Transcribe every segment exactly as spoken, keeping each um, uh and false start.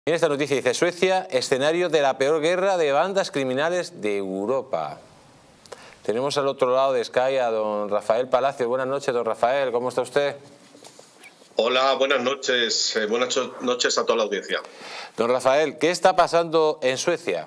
En esta noticia dice: Suecia, escenario de la peor guerra de bandas criminales de Europa. Tenemos al otro lado de Sky a don Rafael Palacio. Buenas noches, don Rafael, ¿cómo está usted? Hola, buenas noches, eh, buenas noches a toda la audiencia. Don Rafael, ¿qué está pasando en Suecia?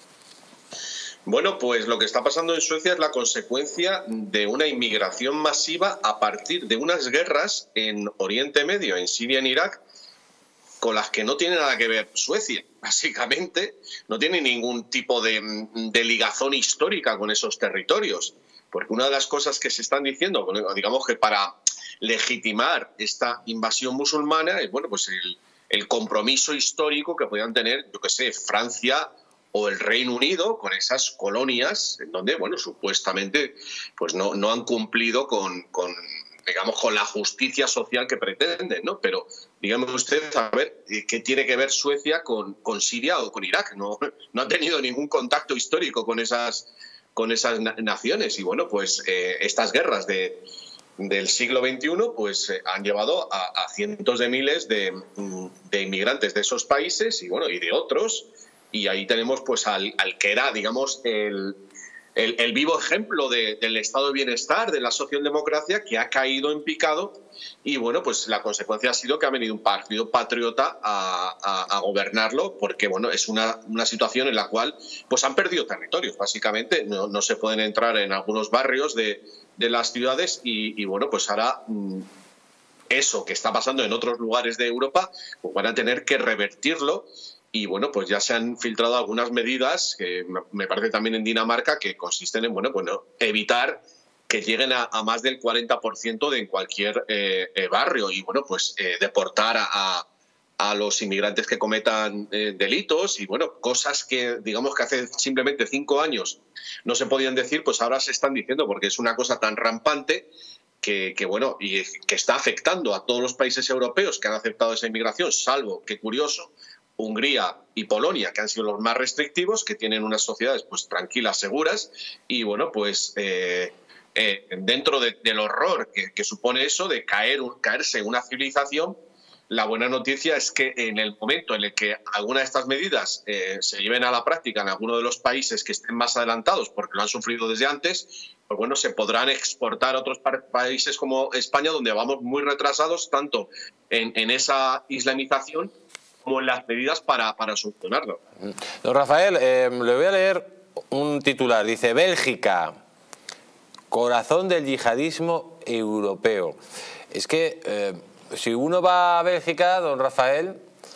Bueno, pues lo que está pasando en Suecia es la consecuencia de una inmigración masiva a partir de unas guerras en Oriente Medio, en Siria y en Irak, con las que no tiene nada que ver Suecia. Básicamente, no tiene ningún tipo de, de ligazón histórica con esos territorios. Porque una de las cosas que se están diciendo, digamos que para legitimar esta invasión musulmana, es bueno, pues el, el compromiso histórico que podían tener, yo qué sé, Francia o el Reino Unido con esas colonias en donde, bueno, supuestamente pues no, no han cumplido con, con, digamos, con la justicia social que pretenden, ¿no? Pero dígame usted, a ver, ¿qué tiene que ver Suecia con, con Siria o con Irak? No, no ha tenido ningún contacto histórico con esas, con esas naciones. Y bueno, pues eh, estas guerras de, del siglo veintiuno pues eh, han llevado a, a cientos de miles de, de inmigrantes de esos países y bueno, y de otros. Y ahí tenemos pues al, al que era, digamos, el, el, el vivo ejemplo de, del estado de bienestar, de la socialdemocracia, que ha caído en picado. Y bueno, pues la consecuencia ha sido que ha venido un partido patriota a, a, a gobernarlo, porque bueno, es una, una situación en la cual pues han perdido territorios, básicamente. No, no se pueden entrar en algunos barrios de, de las ciudades y, y bueno, pues ahora mmm, eso que está pasando en otros lugares de Europa, pues van a tener que revertirlo. Y bueno, pues ya se han filtrado algunas medidas, que me parece también en Dinamarca, que consisten en, bueno, bueno, evitar que lleguen a, a más del cuarenta por ciento de en cualquier eh, eh, barrio y, bueno, pues eh, deportar a, a, a los inmigrantes que cometan eh, delitos y, bueno, cosas que, digamos, que hace simplemente cinco años no se podían decir, pues ahora se están diciendo porque es una cosa tan rampante que, que bueno, y que está afectando a todos los países europeos que han aceptado esa inmigración, salvo, qué curioso, Hungría y Polonia, que han sido los más restrictivos, que tienen unas sociedades pues tranquilas, seguras, y bueno, pues eh, eh, dentro de, del horror que, que supone eso de caer, caerse en una civilización, la buena noticia es que en el momento en el que alguna de estas medidas eh, se lleven a la práctica en alguno de los países que estén más adelantados, porque lo han sufrido desde antes, pues bueno, se podrán exportar a otros países como España, donde vamos muy retrasados tanto en, en esa islamización como en las medidas para, para solucionarlo. Don Rafael, eh, le voy a leer un titular. Dice: Bélgica, corazón del yihadismo europeo. Es que eh, si uno va a Bélgica, don Rafael,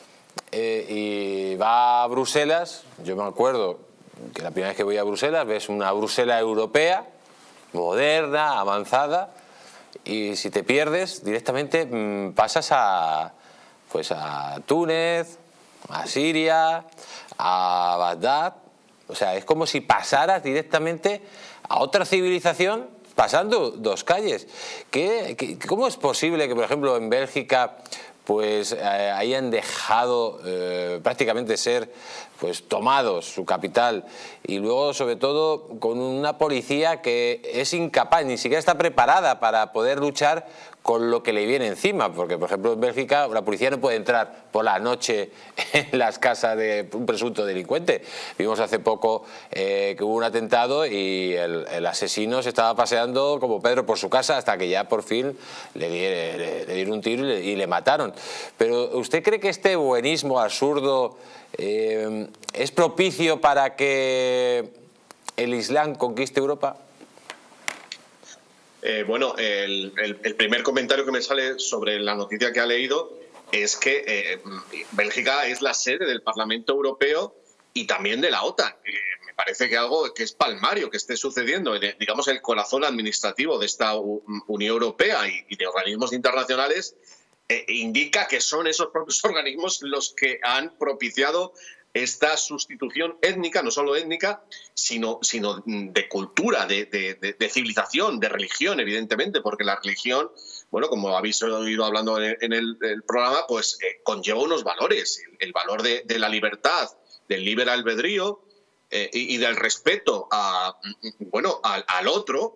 eh, y va a Bruselas, yo me acuerdo que la primera vez que voy a Bruselas ves una Bruselas europea, moderna, avanzada, y si te pierdes, directamente mmm, pasas a... pues a Túnez, a Siria, a Bagdad. O sea, es como si pasaras directamente a otra civilización pasando dos calles. ¿Qué, qué, ¿Cómo es posible que, por ejemplo, en Bélgica pues eh, hayan dejado eh, prácticamente ser pues tomados su capital y luego sobre todo con una policía que es incapaz, ni siquiera está preparada para poder luchar con lo que le viene encima? Porque, por ejemplo, en Bélgica la policía no puede entrar por la noche en las casas de un presunto delincuente. Vimos hace poco eh, que hubo un atentado y el, el asesino se estaba paseando como Pedro por su casa hasta que ya por fin le, le, le, le dieron un tiro y le, y le mataron. Pero ¿usted cree que este buenismo absurdo eh, es propicio para que el Islam conquiste Europa? Eh, bueno, el, el, el primer comentario que me sale sobre la noticia que ha leído es que eh, Bélgica es la sede del Parlamento Europeo y también de la OTAN. Eh, me parece que algo que es palmario que esté sucediendo, eh, digamos el corazón administrativo de esta Unión Europea y, y de organismos internacionales, eh, indica que son esos propios organismos los que han propiciado esta sustitución étnica, no solo étnica, sino, sino de cultura, de, de, de, de civilización, de religión, evidentemente, porque la religión, bueno, como habéis oído hablando en el, en el, el programa, pues eh, conlleva unos valores, el, el valor de, de la libertad, del libre albedrío eh, y, y del respeto a, bueno, al, al otro,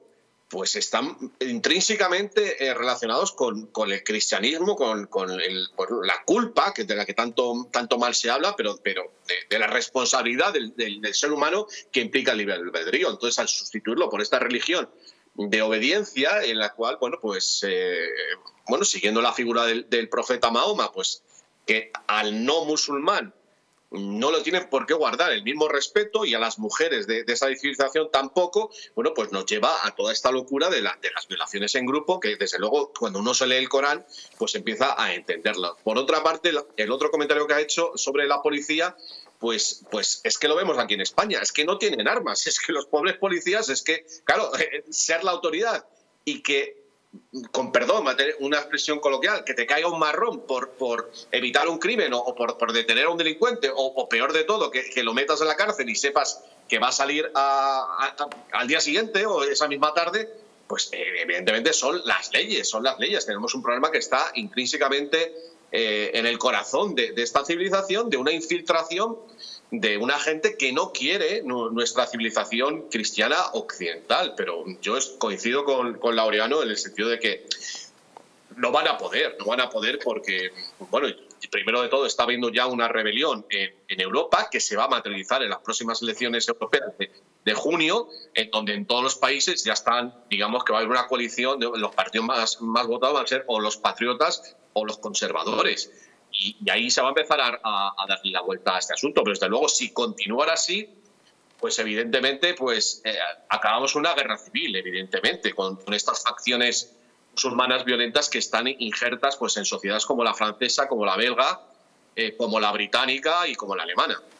pues están intrínsecamente eh, relacionados con, con el cristianismo, con, con, el, con la culpa, que de la que tanto, tanto mal se habla, pero, pero de, de la responsabilidad del, del, del ser humano que implica el libre albedrío. Entonces, al sustituirlo por esta religión de obediencia, en la cual, bueno, pues, eh, bueno, siguiendo la figura del, del profeta Mahoma, pues, que al no musulmán no lo tienen por qué guardar el mismo respeto, y a las mujeres de, de esa civilización tampoco, bueno, pues nos lleva a toda esta locura de, la, de las violaciones en grupo, que desde luego cuando uno se lee el Corán, pues empieza a entenderlo. Por otra parte, el otro comentario que ha hecho sobre la policía, pues, pues es que lo vemos aquí en España, es que no tienen armas, es que los pobres policías, es que, claro, ser la autoridad y que, con perdón, una expresión coloquial, que te caiga un marrón por, por evitar un crimen o, o por, por detener a un delincuente, o, o peor de todo, que, que lo metas en la cárcel y sepas que va a salir a, a, al día siguiente o esa misma tarde, pues evidentemente son las leyes, son las leyes. Tenemos un problema que está intrínsecamente eh, en el corazón de, de esta civilización, de una infiltración de una gente que no quiere nuestra civilización cristiana occidental. Pero yo coincido con, con Laureano en el sentido de que no van a poder, no van a poder porque, bueno, primero de todo está habiendo ya una rebelión en, en Europa que se va a materializar en las próximas elecciones europeas de, de junio, en donde en todos los países ya están, digamos que va a haber una coalición, de los partidos más, más votados van a ser o los patriotas o los conservadores. Y, y ahí se va a empezar a, a, a darle la vuelta a este asunto. Pero desde luego, si continuara así, pues evidentemente pues eh, acabamos una guerra civil, evidentemente, con, con estas facciones musulmanas violentas que están injertas pues en sociedades como la francesa, como la belga, eh, como la británica y como la alemana.